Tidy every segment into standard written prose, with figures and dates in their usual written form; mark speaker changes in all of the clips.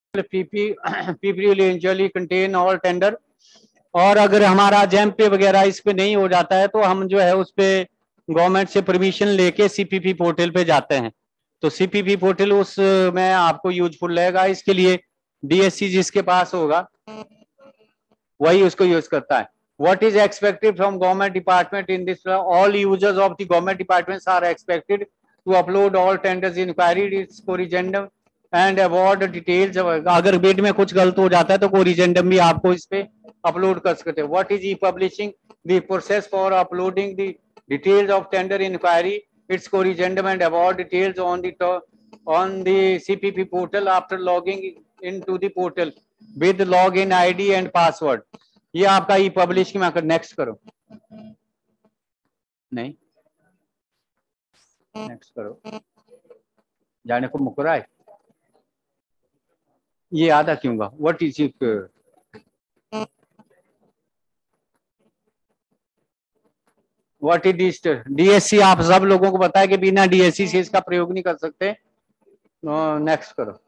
Speaker 1: PP will eventually contain all tender. और अगर हमारा जेम पे वगैरह इस पे नहीं हो जाता है तो हम जो है उस पे गवर्नमेंट से परमिशन लेके सीपीपी पोर्टल पे जाते हैं। तो सीपीपी पोर्टल उसमें आपको यूजफुल रहेगा। इसके लिए डीएससी जिसके पास होगा वही उसको यूज करता है। What is expected from government department in this? All users of the government departments are expected to upload all tenders inquiry, its corrigendum and award details. अगर बिड में कुछ गलत हो जाता है तो corrigendum भी आपको इस पे अपलोड कर सकते हैं। What is e-publishing? The process for uploading the details of tender inquiry, its corrigendum and award details on the CPP portal after logging into the portal with login ID and password. ये आपका ई publish की मैं next करो, नहीं next करो, जाने को मुकरा है ये आधा क्यों गा? What is it? What is DSC? आप सब लोगों को पता है कि बिना डीएससी से इसका प्रयोग नहीं कर सकते। नेक्स्ट करो।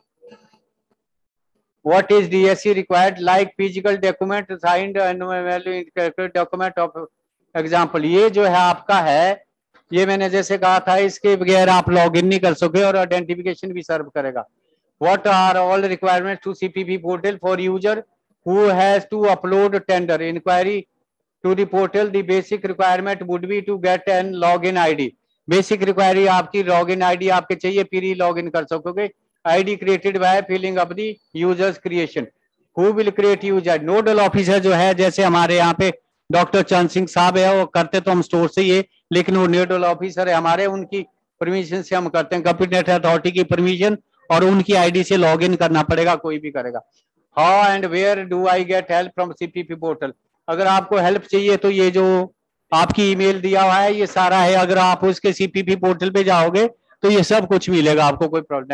Speaker 1: What is DSC required? Like physical document signed and document of example। ये जो है आपका है, ये मैंने जैसे कहा था, इसके बगैर आप लॉगिन नहीं कर सकते और आइडेंटिफिकेशन भी सर्व करेगा। What are all requirements to CPP portal for user who has to upload tender inquiry to the portal? The basic requirement would be to get an login ID। Basic रिक्वायरी आपकी login ID आपके चाहिए, फिर ही login कर सकोगे। ID created by filling up the users creation. Who will create user? Nodal officer जो है, जैसे हमारे यहाँ पे डॉक्टर चंद सिंह साहब है, वो करते तो हम स्टोर से ही है, लेकिन वो नोडल ऑफिसर है हमारे, उनकी परमिशन से हम करते हैं। कंप्यूटर अथॉरिटी की परमिशन और उनकी आईडी से लॉगिन करना पड़ेगा, कोई भी करेगा। How and where do I get help from CPP portal? अगर आपको हेल्प चाहिए तो ये जो आपकी ईमेल दिया हुआ है ये सारा है। अगर आप उसके सीपीपी पोर्टल पे जाओगे तो ये सब कुछ मिलेगा आपको। कोई प्रॉब्लम?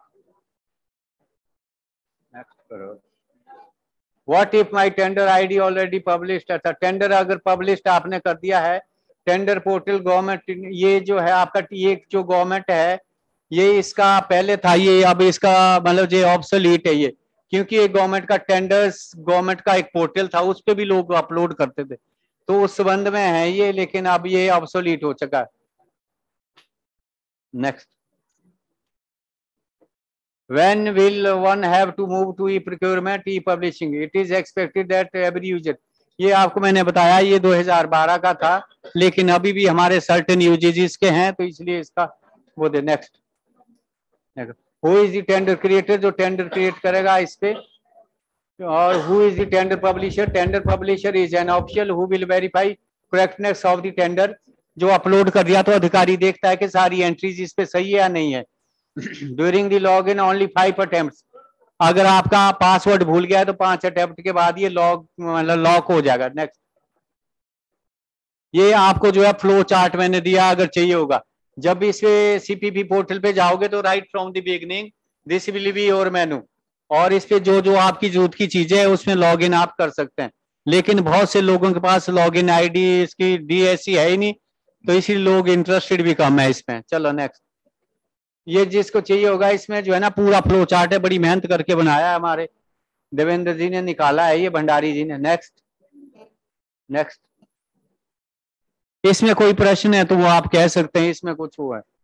Speaker 1: नेक्स्ट करो। What if my tender ID already published? अच्छा, टेंडर अगर पब्लिश्ड आपने कर दिया है, टेंडर पोर्टल गवर्नमेंट, ये जो है आपका, ये जो गवर्नमेंट है ये इसका पहले था, ये अब इसका मतलब ये ऑब्सोलीट है ये, क्योंकि ये गवर्नमेंट का टेंडर्स, गवर्नमेंट का एक पोर्टल था, उस पर भी लोग अपलोड करते थे, तो उस संबंध में है ये, लेकिन अब ये ऑब्सोलीट हो चुका है। Next. When will one have to move to e-procurement, e-publishing? It is expected that every user, ये आपको मैंने बताया ये 2012 का था, लेकिन अभी भी हमारे सर्टेन यूजेस के हैं, तो इसलिए इसका वो दे। Next. Who is the tender creator? जो टेंडर क्रिएट करेगा इस पे। और who is the tender publisher? Tender publisher is an official who will verify correctness of the tender. जो अपलोड कर दिया तो अधिकारी देखता है कि सारी एंट्रीज इस पे सही है या नहीं है। During the log in only 5 attempts. अगर आपका पासवर्ड भूल गया है तो 5 अटेम्प्ट के बाद ये लॉक हो जाएगा। नेक्स्ट। ये आपको जो है फ्लो चार्ट मैंने दिया, अगर चाहिए होगा। जब इस सीपीपी पोर्टल पे जाओगे तो right from the beginning this will be your menu, और इस पे जो जो आपकी जरूरत की चीजें है उसमें लॉग इन आप कर सकते हैं। लेकिन बहुत से लोगों के पास लॉग इन आईडी इसकी डीएससी है ही नहीं, तो इसीलिए लोग इंटरेस्टेड भी कम है इसमें। चलो नेक्स्ट। ये जिसको चाहिए होगा, इसमें जो है ना पूरा फ्लो चार्ट है, बड़ी मेहनत करके बनाया है, हमारे देवेंद्र जी ने निकाला है, ये भंडारी जी ने। नेक्स्ट। नेक्स्ट। इसमें कोई प्रश्न है तो वो आप कह सकते हैं, इसमें कुछ हुआ है।